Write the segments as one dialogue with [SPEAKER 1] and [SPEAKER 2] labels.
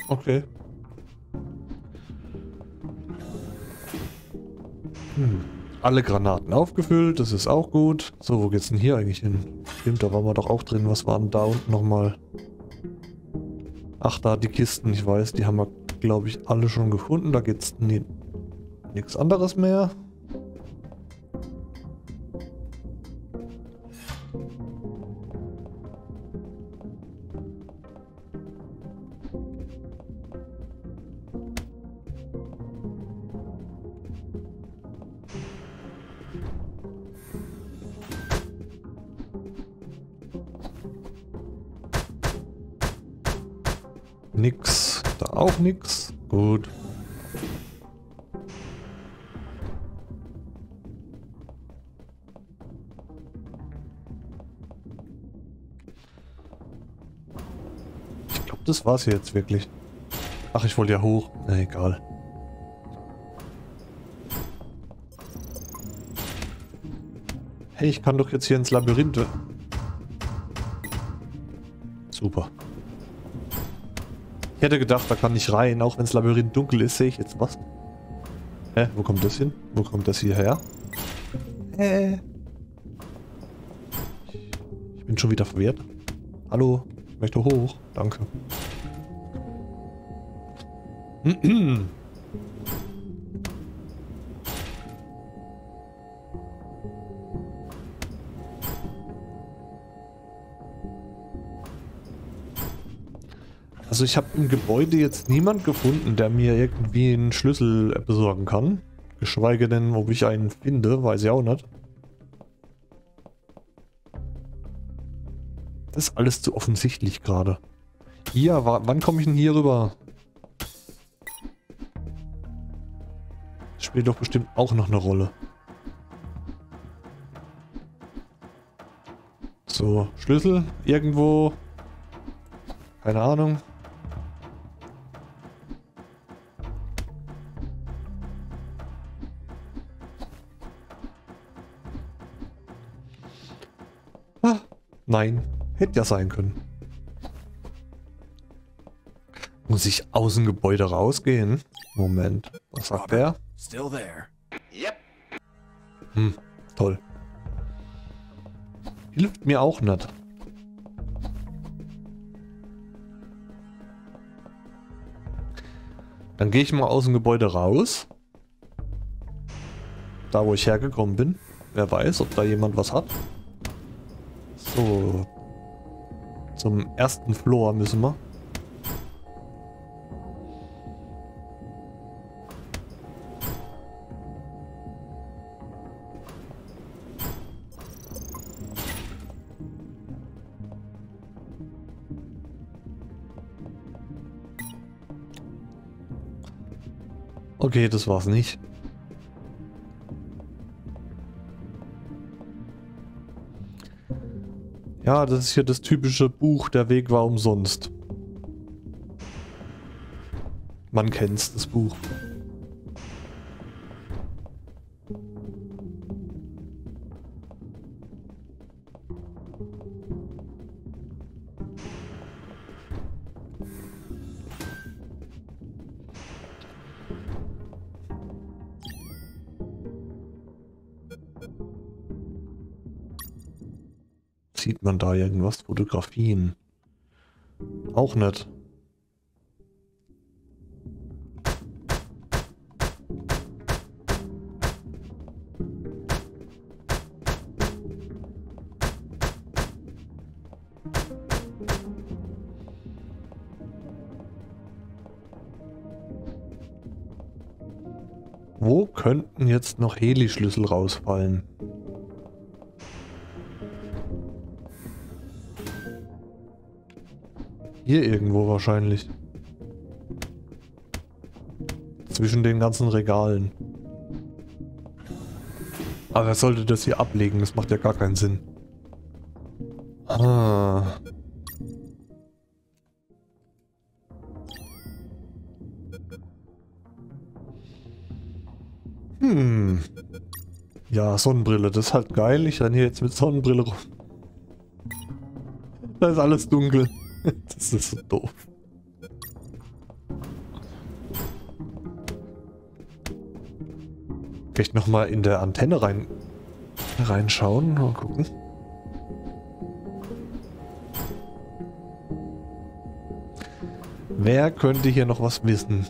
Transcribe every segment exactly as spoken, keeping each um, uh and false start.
[SPEAKER 1] Okay. Hm. Alle Granaten aufgefüllt, das ist auch gut. So, wo geht's denn hier eigentlich hin? Stimmt, da waren wir doch auch drin. Was waren da unten nochmal? Ach, da die Kisten, ich weiß, die haben wir, glaube ich, alle schon gefunden. Da geht's nie, nichts anderes mehr. Nix, da auch nix. Gut. Ich glaube, das war's jetzt wirklich. Ach, ich wollte ja hoch. Na, egal. Hey, ich kann doch jetzt hier ins Labyrinth. Super. Ich hätte gedacht, da kann ich rein, auch wenn das Labyrinth dunkel ist, sehe ich jetzt was. Hä? Wo kommt das hin? Wo kommt das hierher? Hä? Ich bin schon wieder verwirrt. Hallo? Ich möchte hoch. Danke. Also ich habe im Gebäude jetzt niemand gefunden, der mir irgendwie einen Schlüssel besorgen kann. Geschweige denn, ob ich einen finde, weiß ich auch nicht. Das ist alles zu offensichtlich gerade. Hier, wann komme ich denn hier rüber? Das spielt doch bestimmt auch noch eine Rolle. So, Schlüssel irgendwo. Keine Ahnung. Ah, nein, hätte ja sein können. Muss ich aus dem Gebäude rausgehen? Moment, was sagt der?
[SPEAKER 2] Still there. Yep.
[SPEAKER 1] Hm, toll. Hilft mir auch nicht. Dann gehe ich mal aus dem Gebäude raus. Da, wo ich hergekommen bin. Wer weiß, ob da jemand was hat. So. Zum ersten Floor müssen wir. Okay, das war's nicht. Ja, das ist hier das typische Buch, der Weg war umsonst. Man kennt's, das Buch. Sieht man da irgendwas? Fotografien? Auch nicht. Wo könnten jetzt noch Heli-Schlüssel rausfallen? Hier irgendwo wahrscheinlich. Zwischen den ganzen Regalen. Aber wer sollte das hier ablegen? Das macht ja gar keinen Sinn. Ah. Hm. Ja, Sonnenbrille, das ist halt geil. Ich renne hier jetzt mit Sonnenbrille rum. Da ist alles dunkel. Das ist so doof. Vielleicht nochmal in der Antenne rein reinschauen. Mal gucken. Wer könnte hier noch was wissen?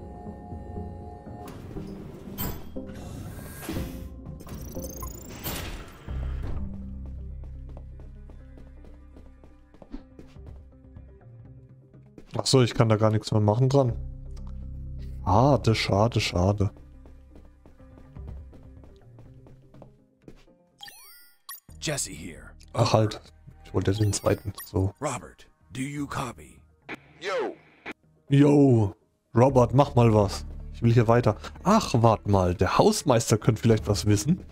[SPEAKER 1] Achso, ich kann da gar nichts mehr machen dran. Schade, schade, schade.
[SPEAKER 2] Jesse here.
[SPEAKER 1] Ach halt, ich wollte den zweiten. So.
[SPEAKER 2] Robert, do you copy? Yo.
[SPEAKER 1] Yo, Robert, mach mal was. Ich will hier weiter. Ach, warte mal, der Hausmeister könnte vielleicht was wissen.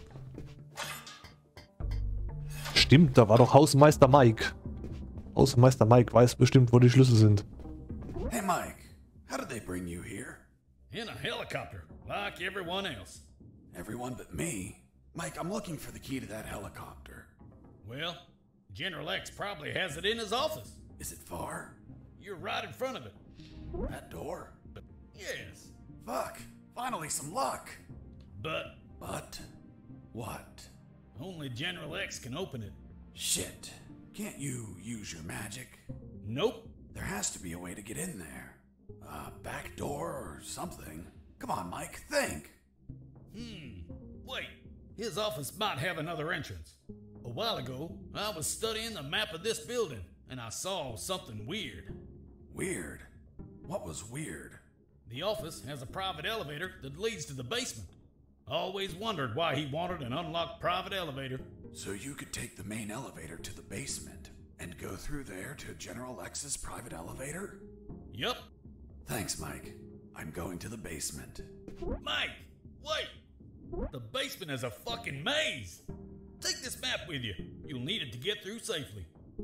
[SPEAKER 1] Stimmt, da war doch Hausmeister Mike. Hausmeister Mike weiß bestimmt, wo die Schlüssel sind.
[SPEAKER 2] Hey Mike, how did they bring you here?
[SPEAKER 3] In a helicopter, like everyone else.
[SPEAKER 2] Everyone but me. Mike, I'm looking for the key to that helicopter.
[SPEAKER 3] Well, General X probably has it in his office.
[SPEAKER 2] Is it far?
[SPEAKER 3] You're right in front of it.
[SPEAKER 2] That door?
[SPEAKER 3] But yes.
[SPEAKER 2] Fuck, finally some luck.
[SPEAKER 3] But
[SPEAKER 2] But? What?
[SPEAKER 3] only General X can open it.
[SPEAKER 2] Shit. Can't you use your magic?
[SPEAKER 3] Nope.
[SPEAKER 2] There has to be a way to get in there. A back door or something. Come on, Mike, think.
[SPEAKER 3] Hmm. Wait. His office might have another entrance. A while ago, I was studying the map of this building, and I saw something weird.
[SPEAKER 2] Weird? What was weird?
[SPEAKER 3] The office has a private elevator that leads to the basement. Always wondered why he wanted an unlocked private elevator.
[SPEAKER 2] So you could take the main elevator to the basement and go through there to General X's private elevator?
[SPEAKER 3] Yup.
[SPEAKER 2] Thanks, Mike. I'm going to the basement.
[SPEAKER 3] Mike, wait! The basement is a fucking maze! Take this map with you. You'll need it to get through safely.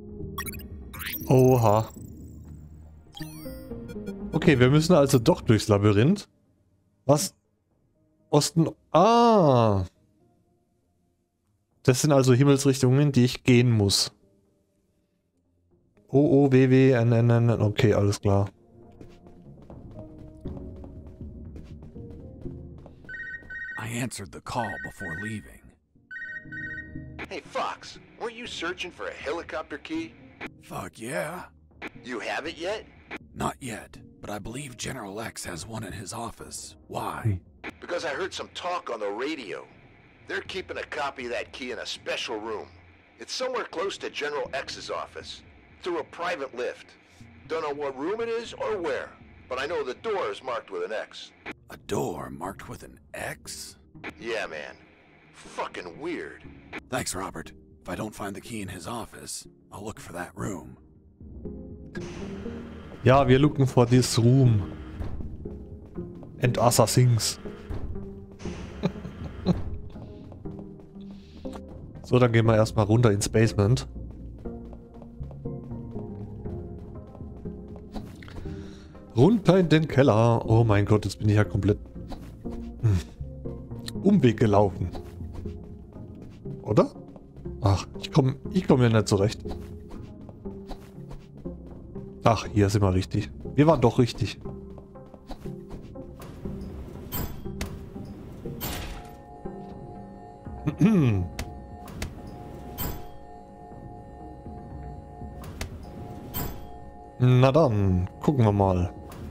[SPEAKER 1] Oha. Okay, wir müssen also doch durchs Labyrinth. Was? Osten... Ah! Das sind also Himmelsrichtungen, die ich gehen muss. O, O, W, W, N, N, N, N. Okay, alles klar.
[SPEAKER 2] I answered the call before leaving.
[SPEAKER 4] Hey, Fox, weren't you searching for a helicopter key?
[SPEAKER 2] Fuck yeah.
[SPEAKER 4] You have it yet?
[SPEAKER 2] Not yet, but I believe General X has one in his office. Why?
[SPEAKER 4] Because I heard some talk on the radio. They're keeping a copy of that key in a special room. It's somewhere close to General X's office, through a private lift. Don't know what room it is or where, but I know the door is marked with an X.
[SPEAKER 2] A door marked with an X?
[SPEAKER 4] Yeah, man. Fucking weird.
[SPEAKER 2] Thanks, Robert. If I don't find the key in his office, I'll look for that room.
[SPEAKER 1] Ja, wir looken for this room. And assassins. So, dann gehen wir erstmal runter ins Basement. Runter in den Keller. Oh mein Gott, jetzt bin ich ja komplett hm. Umweg gelaufen. Oder? Ach, ich komme ich komm hier nicht zurecht. Ach, hier sind wir richtig. Wir waren doch richtig. Na dann, gucken wir mal.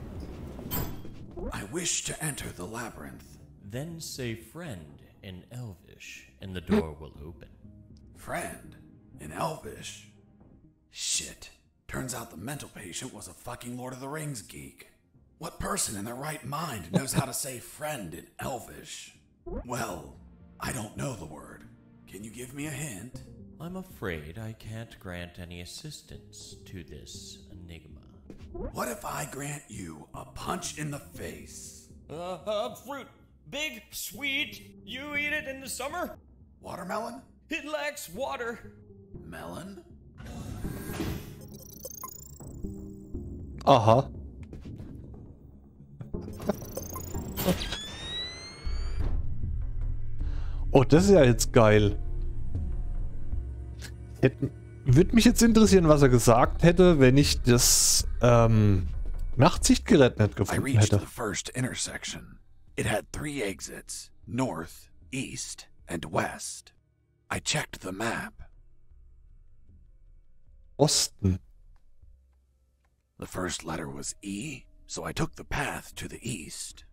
[SPEAKER 2] I wish to enter the labyrinth.
[SPEAKER 5] Then say friend in Elvish, and the door will open.
[SPEAKER 2] Friend? In Elvish? Shit. Turns out the mental patient was a fucking Lord of the Rings geek. What person in their right mind knows how to say friend in Elvish? Well, I don't know the word. Can you give me a hint?
[SPEAKER 5] I'm afraid I can't grant any assistance to this enigma.
[SPEAKER 2] What if I grant you a punch in the face?
[SPEAKER 6] Uh, uh, fruit. Big, sweet. You eat it in the summer?
[SPEAKER 2] Watermelon?
[SPEAKER 6] It lacks water.
[SPEAKER 2] Melon?
[SPEAKER 1] Aha. Oh, das ist ja jetzt geil. Hätten, würde mich jetzt interessieren, was er gesagt hätte, wenn ich das ähm, Nachtsichtgerät nicht
[SPEAKER 2] I
[SPEAKER 1] gefunden
[SPEAKER 2] reached
[SPEAKER 1] hätte.
[SPEAKER 2] the first intersection. It had three exits, north, east, and west. I checked the map.
[SPEAKER 1] Osten.
[SPEAKER 2] The first letter was E, so I took the path to the east.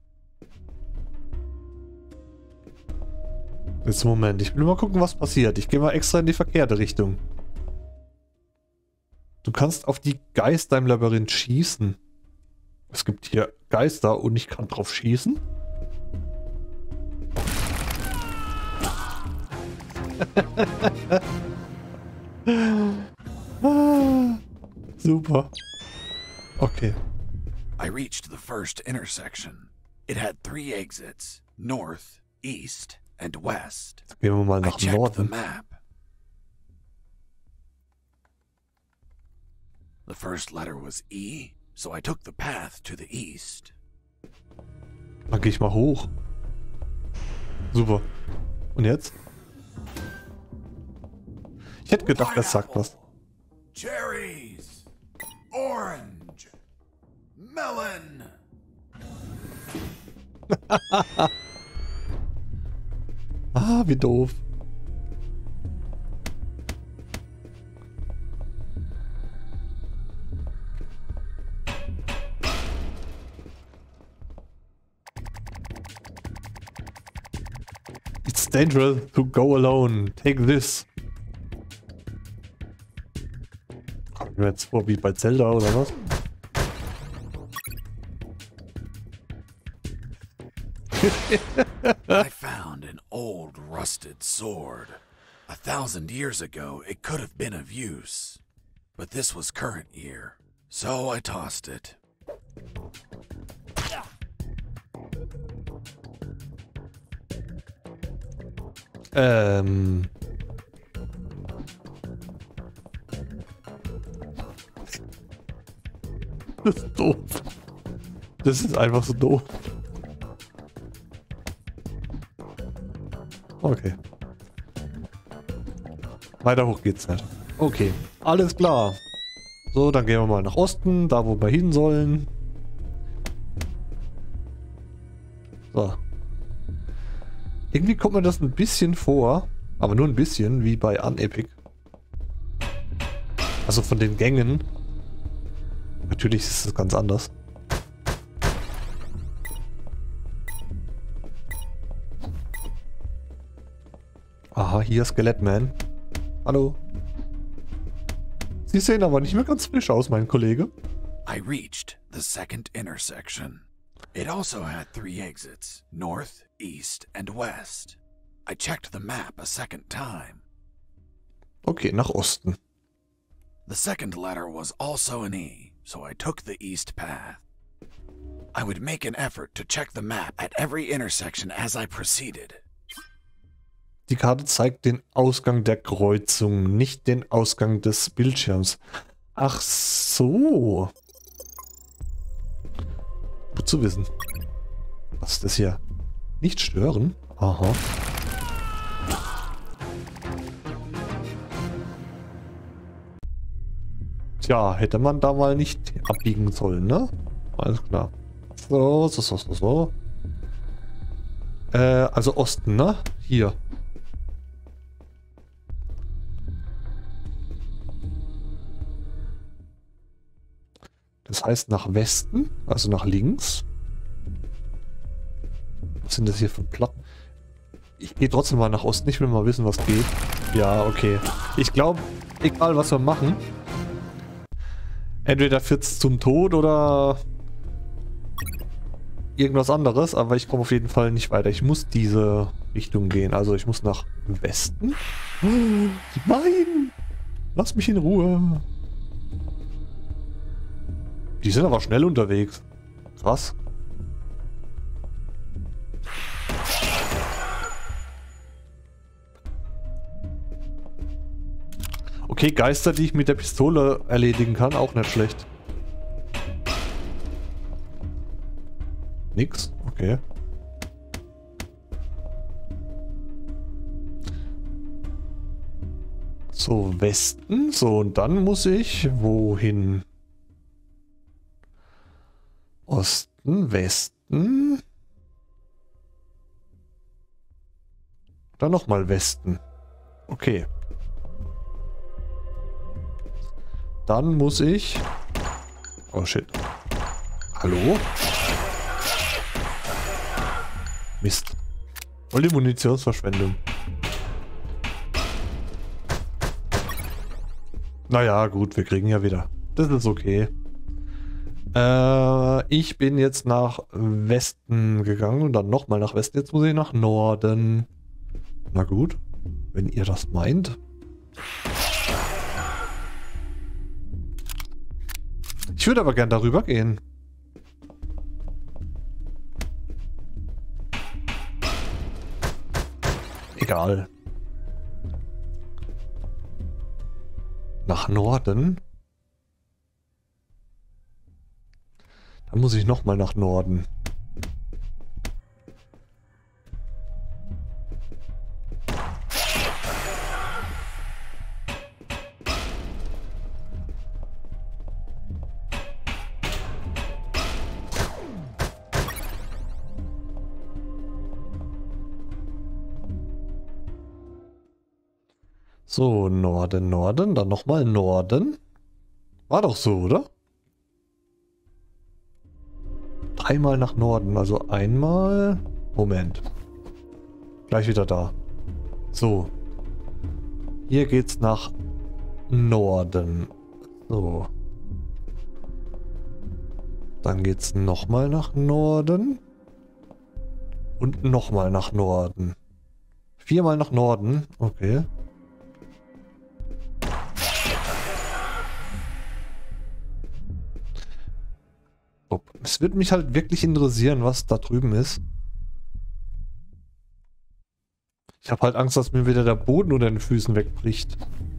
[SPEAKER 1] Jetzt Moment, ich will mal gucken, was passiert. Ich gehe mal extra in die verkehrte Richtung. Du kannst auf die Geister im Labyrinth schießen. Es gibt hier Geister und ich kann drauf schießen. ah, super. Okay.
[SPEAKER 2] I reached the first intersection. It had three exits, north, east, and west.
[SPEAKER 1] Gehen wir mal
[SPEAKER 2] I
[SPEAKER 1] nach
[SPEAKER 2] checked the
[SPEAKER 1] Norden.
[SPEAKER 2] map. The first letter was E, so I took the path to the east.
[SPEAKER 1] Dann gehe ich mal hoch. Super. Und jetzt? Ich hätte gedacht, das sagt was.
[SPEAKER 2] Cherries, orange, melon.
[SPEAKER 1] Ah, wie doof. It's dangerous to go alone. Take this. Kommen wir jetzt vor wie bei Zelda oder was?
[SPEAKER 2] I found an old rusted sword. A thousand years ago, it could have been of use. But this was current year, so I tossed it.
[SPEAKER 1] Ähm. Das ist doof. Das ist einfach so doof. Okay. Weiter hoch geht's nicht. Okay, alles klar. So, dann gehen wir mal nach Osten, da wo wir hin sollen. So. Irgendwie kommt mir das ein bisschen vor, aber nur ein bisschen, wie bei Unepic. Also von den Gängen. Natürlich ist es ganz anders. Aha, hier Skelettman. Hallo. Sie sehen aber nicht mehr ganz frisch aus, mein Kollege.
[SPEAKER 2] I reached the second intersection. It also had three exits, north, east, and west. I checked the map a second time.
[SPEAKER 1] Okay, nach Osten.
[SPEAKER 2] The second letter was also an E, so I took the east path. I would make an effort to check the map at every intersection as I proceeded.
[SPEAKER 1] Die Karte zeigt den Ausgang der Kreuzung, nicht den Ausgang des Bildschirms. Ach so. Gut zu wissen. Was ist das hier? Nicht stören? Aha. Tja, hätte man da mal nicht abbiegen sollen, ne? Alles klar. So, so, so, so, so. Äh, also Osten, ne? Hier. Das heißt nach Westen, also nach links. Was sind das hier für Platten? Ich gehe trotzdem mal nach Osten, ich will mal wissen, was geht. Ja, okay. Ich glaube, egal was wir machen, entweder führt's zum Tod oder irgendwas anderes, aber ich komme auf jeden Fall nicht weiter. Ich muss diese Richtung gehen, also ich muss nach Westen. Nein! Lass mich in Ruhe. Die sind aber schnell unterwegs. Krass. Okay, Geister, die ich mit der Pistole erledigen kann, auch nicht schlecht. Nix? Okay. So, Westen. So, und dann muss ich wohin? Osten, Westen. Dann nochmal Westen. Okay. Dann muss ich... Oh shit. Hallo? Mist. Voll die Munitionsverschwendung. Naja, gut, wir kriegen ja wieder. Das ist okay. Äh, ich bin jetzt nach Westen gegangen und dann nochmal nach Westen. Jetzt muss ich nach Norden. Na gut, wenn ihr das meint. Ich würde aber gern darüber gehen. Egal. Nach Norden? Dann muss ich nochmal nach Norden. So, Norden, Norden, dann nochmal Norden. War doch so, oder? Dreimal nach Norden, also einmal... Moment. Gleich wieder da. So. Hier geht's nach Norden. So. Dann geht's nochmal nach Norden. Und nochmal nach Norden. Viermal nach Norden. Okay. Es würde mich halt wirklich interessieren, was da drüben ist. Ich habe halt Angst, dass mir wieder der Boden unter den Füßen wegbricht.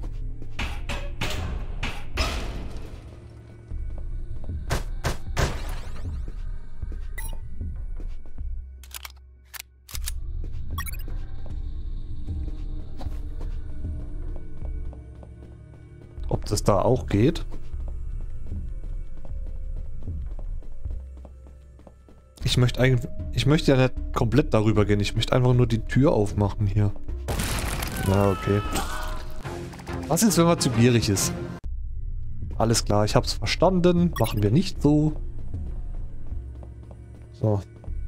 [SPEAKER 1] Ob das da auch geht? Ich möchte eigentlich, ich möchte ja nicht komplett darüber gehen. Ich möchte einfach nur die Tür aufmachen hier. Na, okay. Was ist, wenn man zu gierig ist? Alles klar, ich hab's verstanden. Machen wir nicht so. So.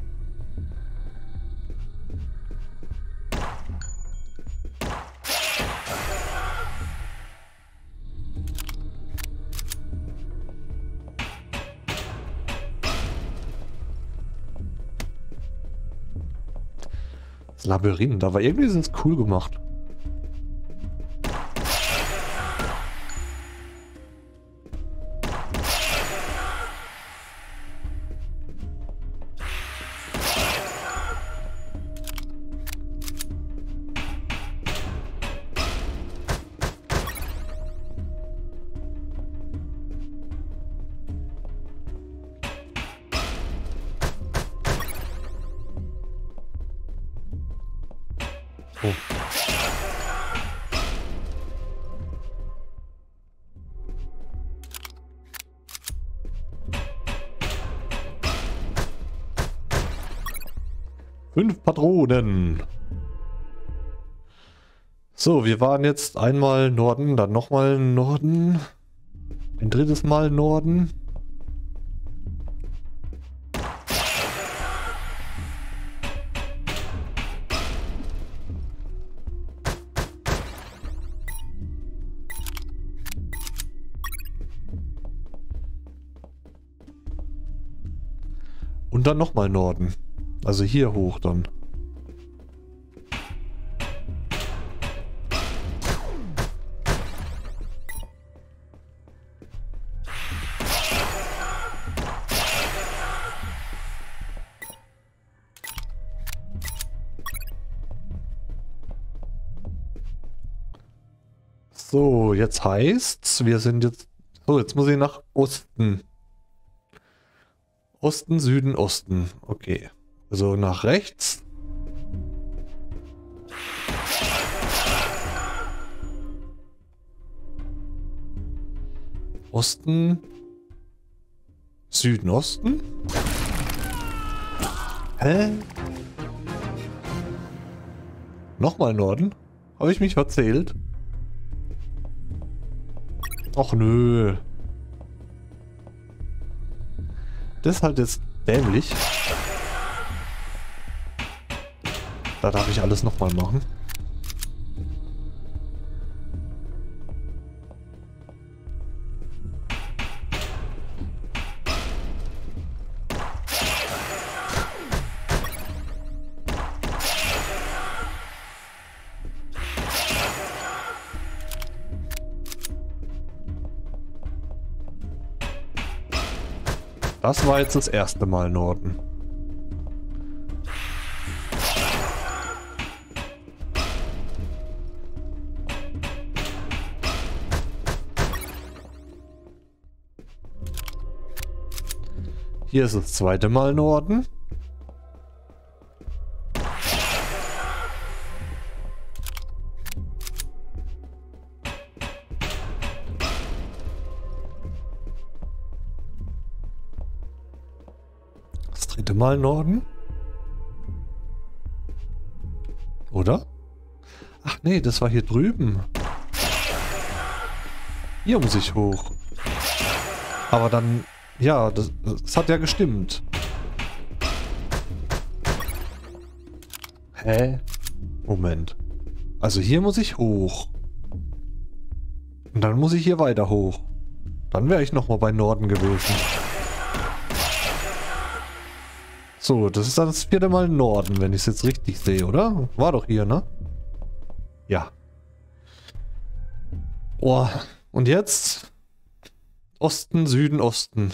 [SPEAKER 1] Labyrinth, aber irgendwie ist es cool gemacht. Oh. Fünf Patronen. So, wir waren jetzt einmal Norden, dann nochmal Norden. Ein drittes Mal Norden. Und dann nochmal Norden. Also hier hoch dann. So, jetzt heißt's, wir sind jetzt... So, jetzt muss ich nach Osten. Osten, Süden, Osten. Okay. Also nach rechts. Osten. Süden, Osten. Hä? Nochmal Norden? Habe ich mich verzählt? Och nö. Das ist halt jetzt dämlich. Da darf ich alles nochmal machen. Das war jetzt das erste Mal Norden. Hier ist das zweite Mal Norden. Das dritte Mal Norden. Oder? Ach nee, das war hier drüben. Hier muss ich hoch. Aber dann... Ja, das, das hat ja gestimmt. Hä? Moment. Also hier muss ich hoch. Und dann muss ich hier weiter hoch. Dann wäre ich nochmal bei Norden gewesen. So, das ist dann das vierte Mal Norden, wenn ich es jetzt richtig sehe, oder? War doch hier, ne? Ja. Oh, und jetzt... Osten, Süden, Osten.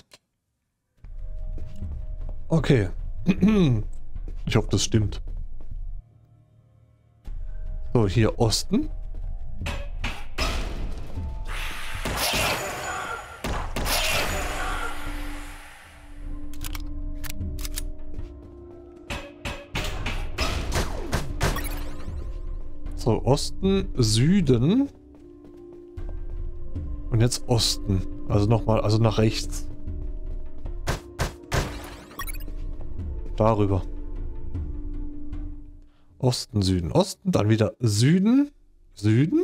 [SPEAKER 1] Okay. Ich hoffe, das stimmt. So, hier Osten. So, Osten, Süden. Und jetzt Osten. Also nochmal, also nach rechts. Darüber. Osten, Süden, Osten. Dann wieder Süden. Süden.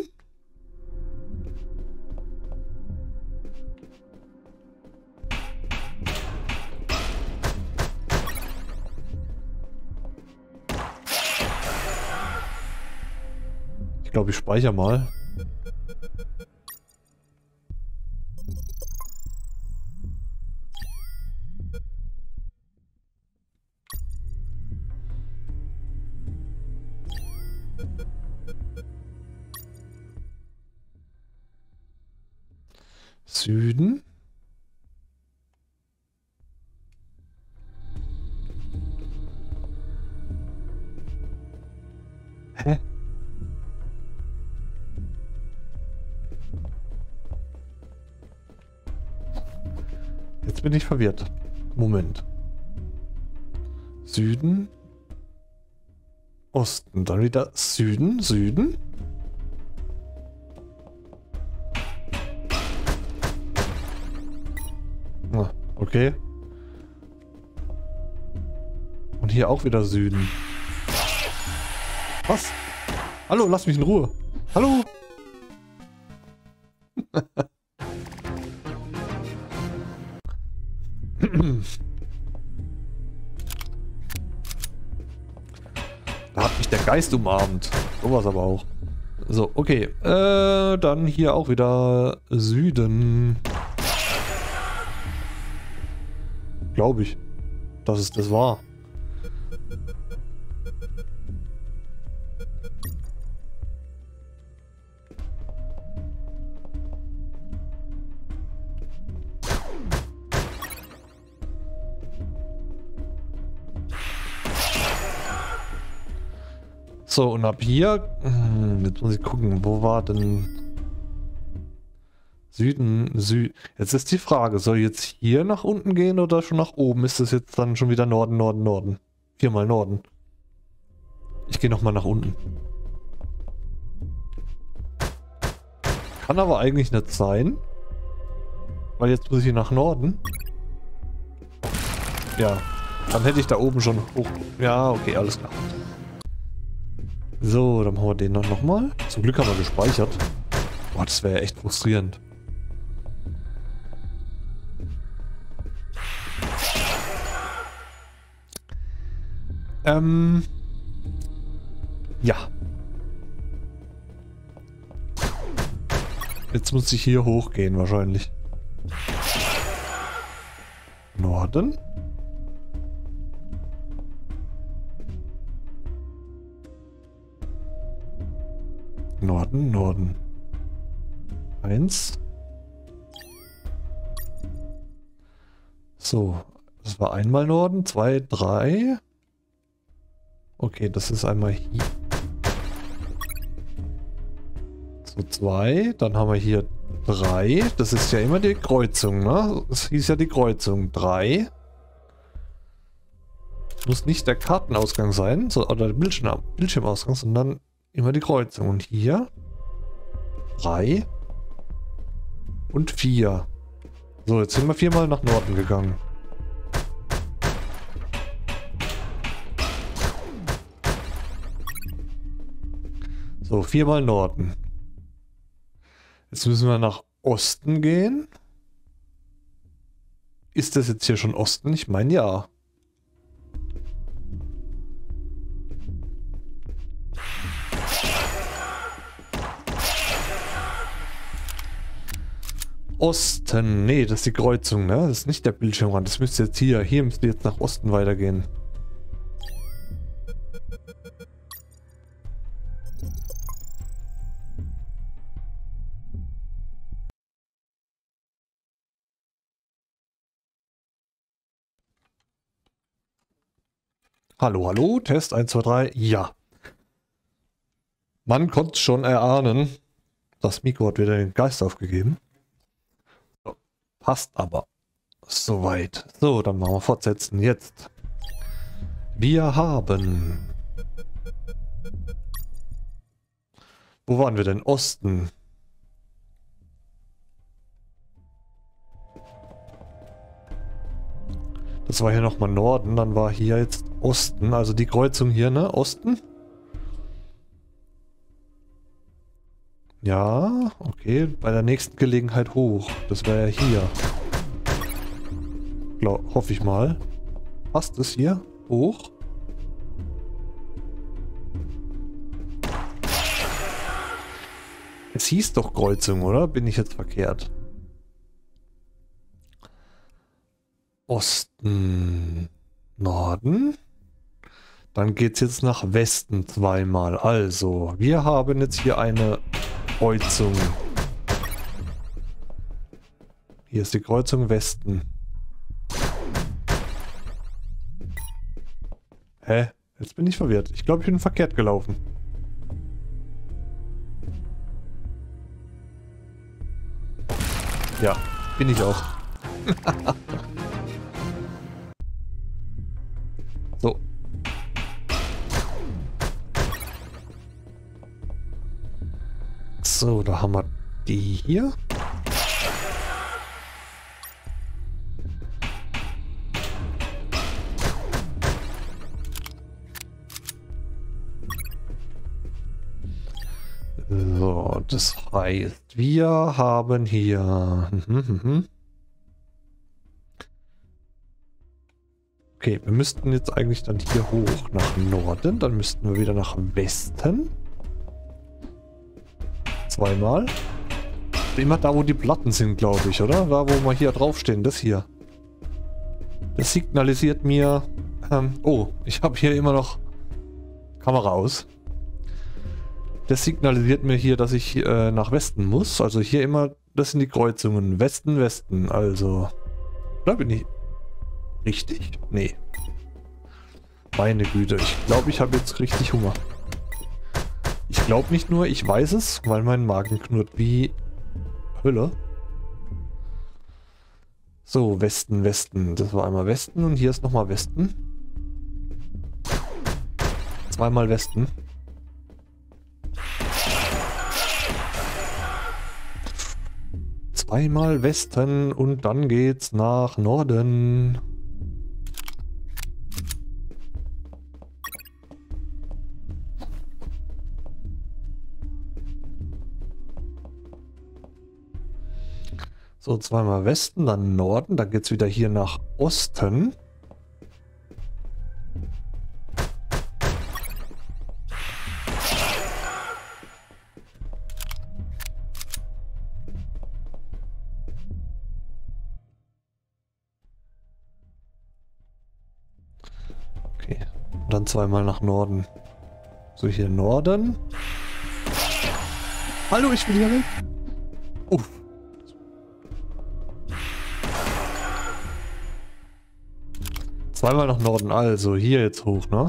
[SPEAKER 1] Ich glaube, ich speichere mal. Süden. Hä? Jetzt bin ich verwirrt. Moment. Süden. Osten. Dann wieder Süden. Süden. Okay. Und hier auch wieder Süden. Was? Hallo, lass mich in Ruhe. Hallo? Da hat mich der Geist umarmt. Sowas aber auch. So, okay. Äh, dann hier auch wieder Süden. Glaube ich, dass es das war. So, und ab hier... Jetzt muss ich gucken, wo war denn... Süden, Süden. Jetzt ist die Frage, soll ich jetzt hier nach unten gehen oder schon nach oben? Ist das jetzt dann schon wieder Norden, Norden, Norden? Viermal Norden. Ich gehe nochmal nach unten. Kann aber eigentlich nicht sein. Weil jetzt muss ich nach Norden. Ja, dann hätte ich da oben schon hoch... Ja, okay, alles klar. So, dann machen wir den noch nochmal. Zum Glück haben wir gespeichert. Boah, das wäre ja echt frustrierend. Ähm. Ja. Jetzt muss ich hier hochgehen wahrscheinlich. Norden. Norden, Norden. Eins. So, das war einmal Norden, zwei, drei. Okay, das ist einmal hier. So, zwei. Dann haben wir hier drei. Das ist ja immer die Kreuzung, ne? Das hieß ja die Kreuzung. Drei. Muss nicht der Kartenausgang sein, so, oder der Bildschirm, Bildschirmausgang, sondern immer die Kreuzung. Und hier drei und vier. So, jetzt sind wir viermal nach Norden gegangen. So, viermal Norden. Jetzt müssen wir nach Osten gehen. Ist das jetzt hier schon Osten? Ich meine ja. Osten. Nee, das ist die Kreuzung, ne? Das ist nicht der Bildschirmrand. Das müsste jetzt hier. Hier müsste jetzt nach Osten weitergehen. Hallo, hallo, Test eins, zwei, drei, ja. Man konnte es schon erahnen. Das Mikro hat wieder den Geist aufgegeben. So, passt aber. Soweit. So, dann machen wir fortsetzen. Jetzt. Wir haben... Wo waren wir denn? Osten. Das war hier nochmal Norden, dann war hier jetzt Osten, also die Kreuzung hier, ne? Osten? Ja, okay, bei der nächsten Gelegenheit hoch. Das wäre ja hier. Glaub, hoffe ich mal. Passt es hier? Hoch? Es hieß doch Kreuzung, oder? Bin ich jetzt verkehrt? Osten, Norden. Dann geht es jetzt nach Westen zweimal. Also, wir haben jetzt hier eine Kreuzung. Hier ist die Kreuzung Westen. Hä? Jetzt bin ich verwirrt. Ich glaube, ich bin verkehrt gelaufen. Ja, bin ich auch. So. So, da haben wir die hier. So, das heißt, wir haben hier... Okay, wir müssten jetzt eigentlich dann hier hoch nach Norden. Dann müssten wir wieder nach Westen. Zweimal. Immer da, wo die Platten sind, glaube ich, oder? Da, wo wir hier draufstehen. Das hier. Das signalisiert mir... Ähm, oh, ich habe hier immer noch Kamera aus. Das signalisiert mir hier, dass ich äh, nach Westen muss. Also hier immer... Das sind die Kreuzungen. Westen, Westen. Also... Da bin ich... Richtig? Nee. Meine Güte, ich glaube, ich habe jetzt richtig Hunger. Ich glaube nicht nur, ich weiß es, weil mein Magen knurrt wie Hölle. So, Westen, Westen. Das war einmal Westen und hier ist nochmal Westen. Zweimal Westen. Zweimal Westen und dann geht's nach Norden. So, zweimal Westen, dann Norden, dann geht's wieder hier nach Osten. Okay, und dann zweimal nach Norden. So, hier Norden. Hallo, ich bin hier weg. Uff. Zweimal nach Norden, also hier jetzt hoch, ne?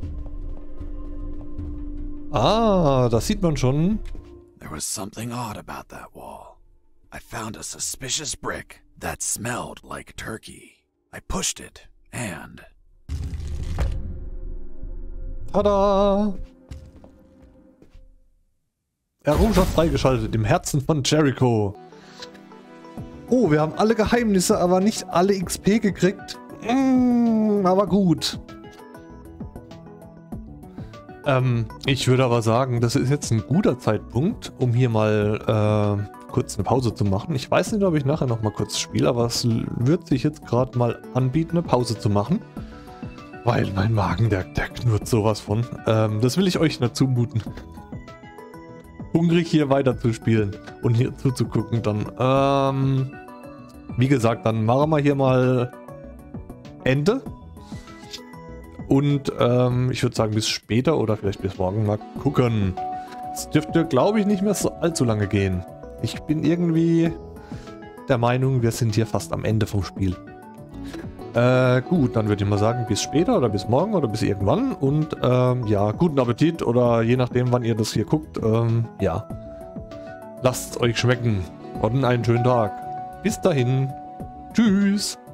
[SPEAKER 1] Ah, das sieht man schon.
[SPEAKER 2] There was something odd about that wall. I found a suspicious brick that smelled like turkey. I pushed it and...
[SPEAKER 1] Tada! Errungenschaft freigeschaltet im Herzen von Jericho. Oh, wir haben alle Geheimnisse, aber nicht alle X P gekriegt. Mm, aber gut. Ähm, ich würde aber sagen, das ist jetzt ein guter Zeitpunkt, um hier mal äh, kurz eine Pause zu machen. Ich weiß nicht, ob ich nachher noch mal kurz spiele, aber es wird sich jetzt gerade mal anbieten, eine Pause zu machen. Weil mein Magen, der, der knurrt sowas von. Ähm, das will ich euch nicht zumuten. Hungrig hier weiter zu spielen und hier zuzugucken dann. Ähm, wie gesagt, dann machen wir hier mal Ende. Und ähm, ich würde sagen, bis später oder vielleicht bis morgen mal gucken. Es dürfte, glaube ich, nicht mehr so allzu lange gehen. Ich bin irgendwie der Meinung, wir sind hier fast am Ende vom Spiel. Äh, gut, dann würde ich mal sagen, bis später oder bis morgen oder bis irgendwann. Und ähm, ja, guten Appetit oder je nachdem, wann ihr das hier guckt. Ähm, ja, lasst es euch schmecken und einen schönen Tag. Bis dahin. Tschüss.